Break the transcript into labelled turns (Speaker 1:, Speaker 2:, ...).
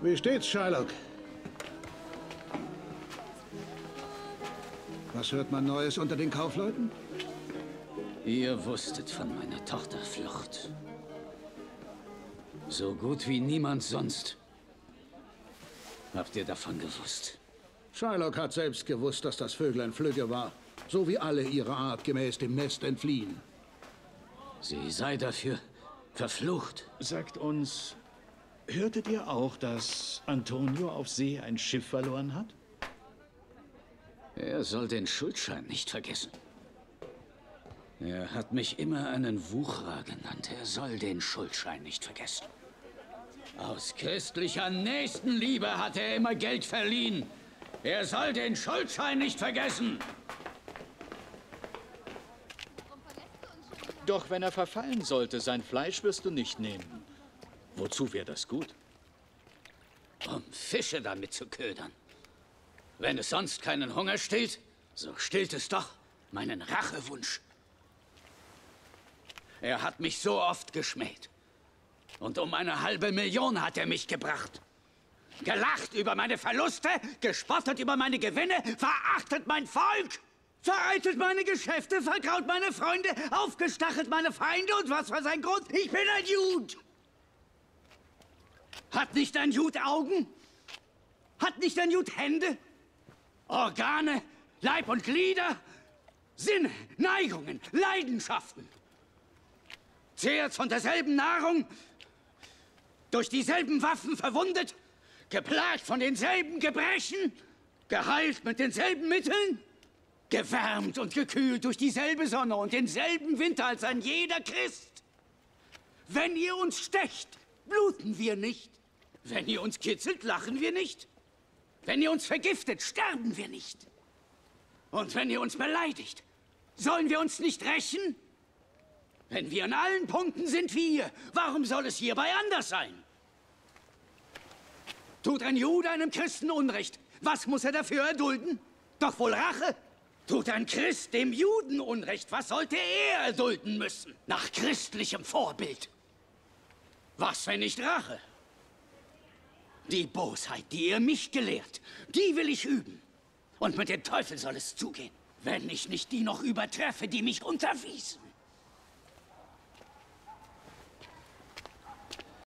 Speaker 1: Wie steht's, Shylock? Was hört man Neues unter den Kaufleuten?
Speaker 2: Ihr wusstet von meiner Tochterflucht. So gut wie niemand sonst. Habt ihr davon gewusst?
Speaker 1: Shylock hat selbst gewusst, dass das Vöglein Flügge war. So wie alle ihrer Art gemäß dem Nest entfliehen.
Speaker 2: Sie sei dafür verflucht.
Speaker 3: Sagt uns, hörtet ihr auch, dass Antonio auf See ein Schiff verloren hat?
Speaker 2: Er soll den Schuldschein nicht vergessen. Er hat mich immer einen Wucherer genannt. Er soll den Schuldschein nicht vergessen. Aus christlicher Nächstenliebe hat er immer Geld verliehen. Er soll den Schuldschein nicht vergessen.
Speaker 3: Doch wenn er verfallen sollte, sein Fleisch wirst du nicht nehmen. Wozu wäre das gut?
Speaker 2: Um Fische damit zu ködern. Wenn es sonst keinen Hunger stillt, so stillt es doch meinen Rachewunsch. Er hat mich so oft geschmäht. Und um eine halbe Million hat er mich gebracht. Gelacht über meine Verluste, gespottet über meine Gewinne, verachtet mein Volk, vereitelt meine Geschäfte, vergraut meine Freunde, aufgestachelt meine Feinde. Und was war sein Grund? Ich bin ein Jud. Hat nicht ein Jud Augen? Hat nicht ein Jud Hände? Organe, Leib und Glieder? Sinne, Neigungen, Leidenschaften? Zehrt von derselben Nahrung? Durch dieselben Waffen verwundet? Geplagt von denselben Gebrechen? Geheilt mit denselben Mitteln? Gewärmt und gekühlt durch dieselbe Sonne und denselben Winter als ein jeder Christ? Wenn ihr uns stecht, bluten wir nicht. Wenn ihr uns kitzelt, lachen wir nicht. Wenn ihr uns vergiftet, sterben wir nicht. Und wenn ihr uns beleidigt, sollen wir uns nicht rächen? Wenn wir an allen Punkten sind wie ihr, warum soll es hierbei anders sein? Tut ein Jude einem Christen Unrecht, was muss er dafür erdulden? Doch wohl Rache? Tut ein Christ dem Juden Unrecht, was sollte er erdulden müssen? Nach christlichem Vorbild. Was, wenn nicht Rache? Die Bosheit, die ihr mich gelehrt, die will ich üben. Und mit dem Teufel soll es zugehen, wenn ich nicht die noch übertreffe, die mich unterwiesen.